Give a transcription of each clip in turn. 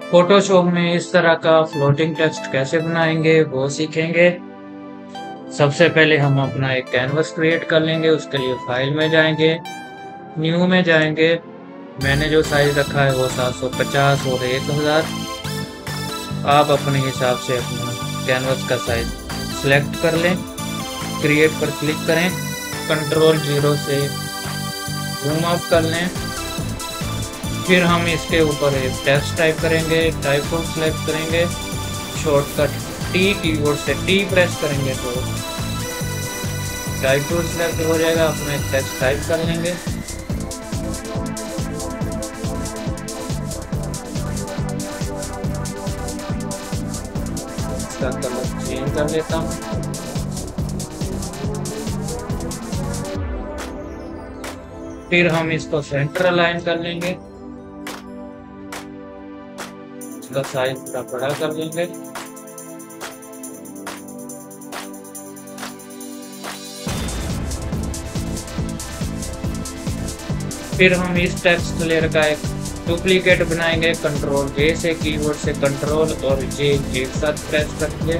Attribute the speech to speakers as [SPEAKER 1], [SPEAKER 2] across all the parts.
[SPEAKER 1] Photoshop में इस तरह का फ्लोटिंग टेक्स्ट कैसे बनाएंगे वो सीखेंगे। सबसे पहले हम अपना एक कैनवस क्रिएट कर लेंगे। उसके लिए फाइल में जाएंगे, न्यू में जाएंगे। मैंने जो साइज रखा है वो 750 और 1000। आप अपने हिसाब से अपना कैनवस का साइज सिलेक्ट कर लें, क्रिएट पर क्लिक करें, कंट्रोल 0 से जूम आउट कर लें। फिर हम इसके ऊपर एक टेक्स्ट टाइप करेंगे, टाइप को सिलेक्ट करेंगे, शॉर्टकट टी कीबोर्ड से टी प्रेस करेंगे तो टाइप टूल सिलेक्ट हो जाएगा। अपना एक टेक्स्ट टाइप कर लेंगे। इसका कलर चेंज कर लेता हूँ। फिर हम इसको सेंटर अलाइन कर लेंगे, इसका साइज थोड़ा बड़ा कर लेंगे। फिर हम इस टेक्स्ट लेयर का एक डुप्लीकेट बनाएंगे। कंट्रोल जे से, कीबोर्ड से कंट्रोल और जे एक साथ प्रेस करके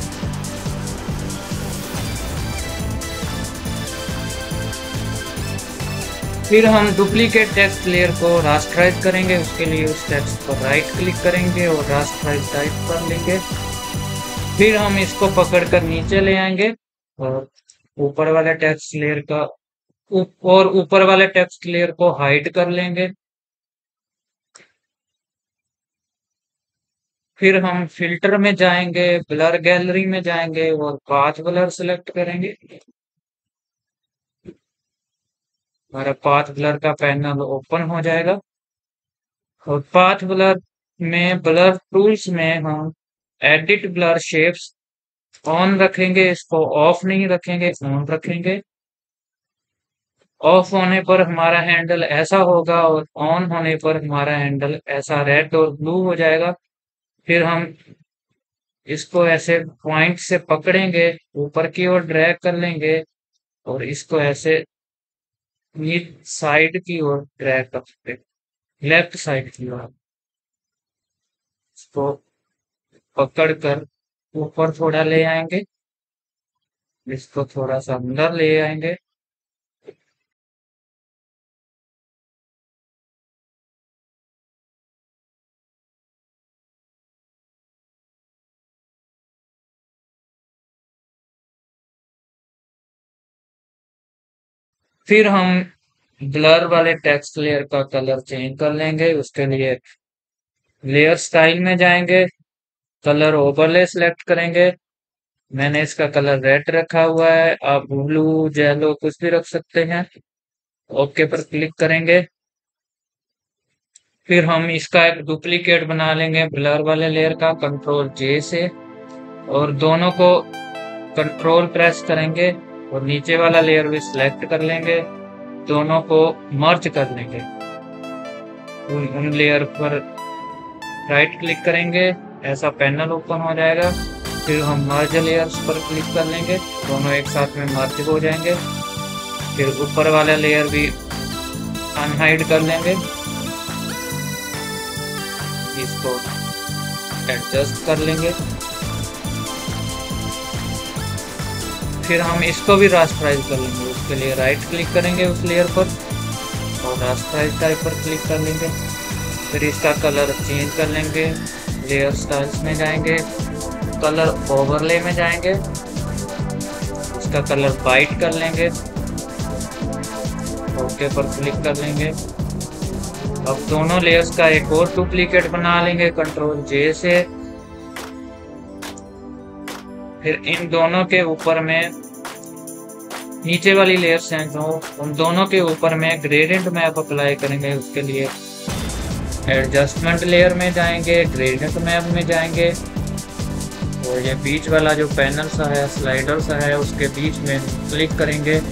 [SPEAKER 1] फिर हम डुप्लीकेट टेक्स्ट लेयर को रास्टराइज करेंगे। उसके लिए उस टेक्स्ट पर राइट क्लिक करेंगे और रास्टराइज टाइप कर लेंगे। फिर हम इसको पकड़कर नीचे ले आएंगे और ऊपर वाले टेक्स्ट लेयर का और ऊपर वाले टेक्स्ट लेयर को हाइड कर लेंगे। फिर हम फिल्टर में जाएंगे, ब्लर गैलरी में जाएंगे और पाथ ब्लर सेलेक्ट करेंगे। हमारा पाथ ब्लर का पैनल ओपन हो जाएगा और पाथ ब्लर में ब्लर टूल्स में हम एडिट ब्लर शेप्स ऑन रखेंगे। इसको ऑफ नहीं रखेंगे, ऑन रखेंगे। ऑफ होने पर हमारा हैंडल ऐसा होगा और ऑन होने पर हमारा हैंडल ऐसा रेड और ब्लू हो जाएगा। फिर हम इसको ऐसे पॉइंट से पकड़ेंगे, ऊपर की ओर ड्रैग कर लेंगे और इसको ऐसे साइड की ओर ड्रैग करते, लेफ्ट साइड की ओर इसको पकड़ कर ऊपर थोड़ा ले आएंगे, इसको थोड़ा सा अंदर ले आएंगे। फिर हम ब्लर वाले टेक्स्ट लेयर का कलर चेंज कर लेंगे। उसके लिए लेयर स्टाइल में जाएंगे, कलर ओवरले सिलेक्ट करेंगे। मैंने इसका कलर रेड रखा हुआ है, आप ब्लू येलो कुछ भी रख सकते हैं। ओके पर क्लिक करेंगे। फिर हम इसका एक डुप्लीकेट बना लेंगे ब्लर वाले लेयर का, कंट्रोल जे से, और दोनों को कंट्रोल प्रेस करेंगे और नीचे वाला लेयर भी सिलेक्ट कर लेंगे। दोनों को मर्ज कर लेंगे। उन लेयर पर राइट क्लिक करेंगे, ऐसा पैनल ओपन हो जाएगा। फिर हम मर्ज लेयर्स पर क्लिक कर लेंगे, दोनों एक साथ में मर्ज हो जाएंगे। फिर ऊपर वाला लेयर भी अनहाइड कर लेंगे, इसको एडजस्ट कर लेंगे। फिर हम इसको भी रास्टराइज कर लेंगे। उसके लिए राइट क्लिक करेंगे उस लेयर पर और रास्टराइज टाइप पर क्लिक कर लेंगे। फिर इसका कलर चेंज कर लेंगे, लेयर स्टाइल्स में जाएंगे, कलर ओवरले में जाएंगे, इसका कलर वाइट कर लेंगे, ओके पर क्लिक कर लेंगे। अब दोनों लेयर्स का एक और डुप्लीकेट बना लेंगे कंट्रोल जे से। फिर इन दोनों के ऊपर में नीचे वाली लेयर्स हैं जो, उन दोनों के ऊपर में ग्रेडियंट मैप अप्लाई करेंगे। उसके लिए एडजस्टमेंट लेयर में जाएंगे, ग्रेडियंट मैप में जाएंगे और ये बीच वाला जो पैनल सा है, स्लाइडर सा है, उसके बीच में क्लिक करेंगे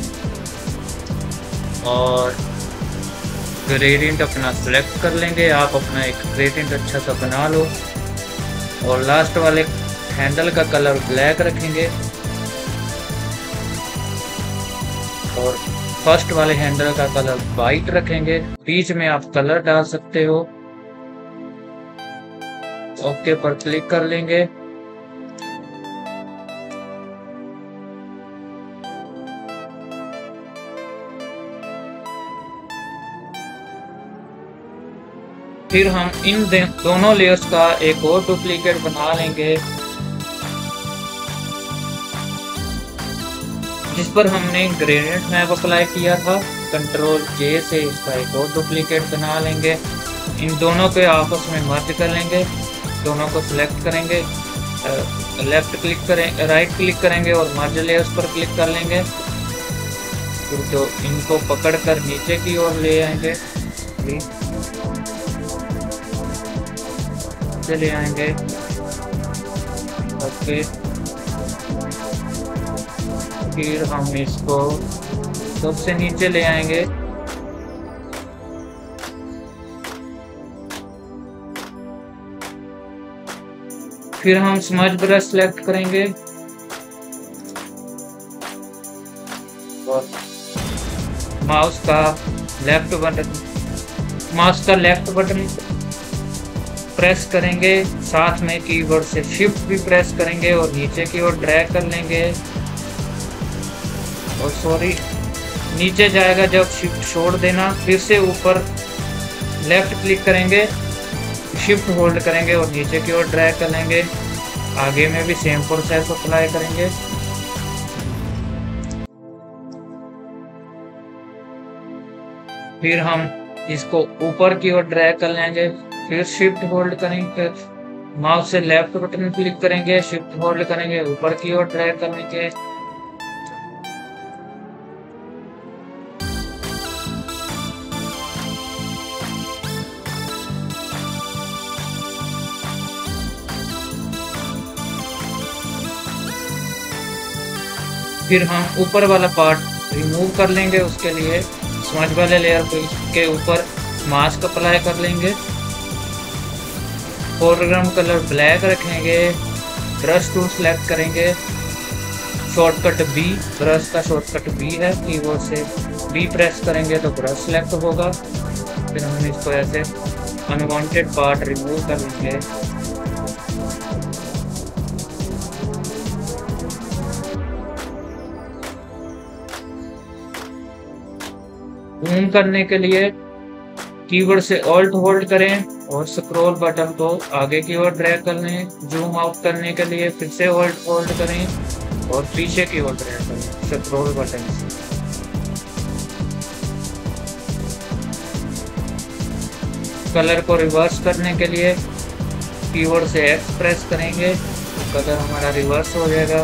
[SPEAKER 1] और ग्रेडियंट अपना सिलेक्ट कर लेंगे। आप अपना एक ग्रेडियंट अच्छा सा बना लो और लास्ट वाले हैंडल का कलर ब्लैक रखेंगे और फर्स्ट वाले हैंडल का कलर वाइट रखेंगे। बीच में आप कलर डाल सकते हो। ओके पर क्लिक कर लेंगे। फिर हम इन दोनों लेयर्स का एक और डुप्लीकेट बना लेंगे, जिस पर हमने ग्रेडिएंट मैप अप्लाई किया था। कंट्रोल जे से इसका एक और डुप्लीकेट बना लेंगे। इन दोनों के आपस में मर्ज कर लेंगे। दोनों को सिलेक्ट करेंगे, लेफ्ट क्लिक करें, राइट क्लिक करेंगे और मर्ज लेयर्स पर क्लिक कर लेंगे। तो इनको पकड़कर नीचे की ओर ले आएंगे, ले आएंगे। ओके, फिर हम इसको सबसे नीचे ले आएंगे। फिर हम स्मज ब्रश सेलेक्ट करेंगे और माउस का लेफ्ट बटन प्रेस करेंगे, साथ में कीबोर्ड से शिफ्ट भी प्रेस करेंगे और नीचे की ओर ड्रैग कर लेंगे। और सॉरी, नीचे जाएगा जब शिफ्ट छोड़ देना। फिर से ऊपर लेफ्ट क्लिक करेंगे, शिफ्ट होल्ड करेंगे और नीचे की ओर ड्रैग कर लेंगे। आगे में भी सेम प्रोसेस अप्लाई करेंगे। फिर हम इसको ऊपर की ओर ड्रैग कर लेंगे। फिर शिफ्ट होल्ड करेंगे, माउस से लेफ्ट बटन क्लिक करेंगे, शिफ्ट होल्ड करेंगे, ऊपर की ओर ड्रैग करेंगे। फिर हम ऊपर वाला पार्ट रिमूव कर लेंगे। उसके लिए स्मज वाले लेयर के ऊपर मास्क अप्लाई कर लेंगे। फोरग्राउंड कलर ब्लैक रखेंगे। ब्रश टूल सेलेक्ट करेंगे, शॉर्टकट बी, ब्रश का शॉर्टकट बी है, कीबोर्ड से बी प्रेस करेंगे तो ब्रश सेलेक्ट होगा। फिर हम इसको ऐसे अनवांटेड पार्ट रिमूव कर लेंगे। जूम करने के लिए कीबोर्ड से ऑल्ट होल्ड करें और स्क्रॉल बटन को आगे की ओर ड्रैग कर लें। जूम आउट करने के लिए फिर से ऑल्ट होल्ड करें और पीछे की ओर ड्रैग करें स्क्रॉल बटन से। कलर को रिवर्स करने के लिए कीबोर्ड से एक्स प्रेस करेंगे, कलर हमारा रिवर्स हो जाएगा।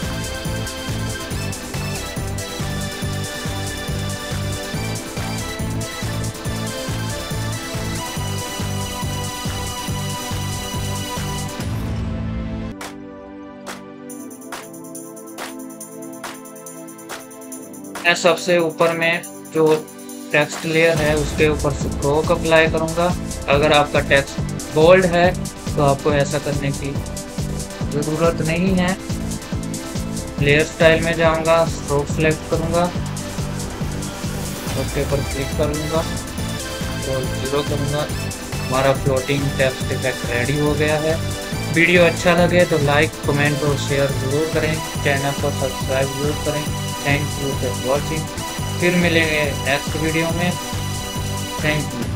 [SPEAKER 1] मैं सबसे ऊपर में जो टेक्स्ट लेयर है उसके ऊपर स्ट्रोक अप्लाई करूंगा। अगर आपका टेक्स्ट बोल्ड है तो आपको ऐसा करने की ज़रूरत नहीं है। लेयर स्टाइल में जाऊंगा, स्ट्रोक सेलेक्ट करूंगा, ओके पर क्लिक करूंगा और 0 करूंगा। हमारा फ्लोटिंग टेक्स्ट इफेक्ट रेडी हो गया है। वीडियो अच्छा लगे तो लाइक, कमेंट और शेयर जरूर करें। चैनल को सब्सक्राइब जरूर करें। Thank you for watching. फिर मिलेंगे नेक्स्ट वीडियो में। Thank you.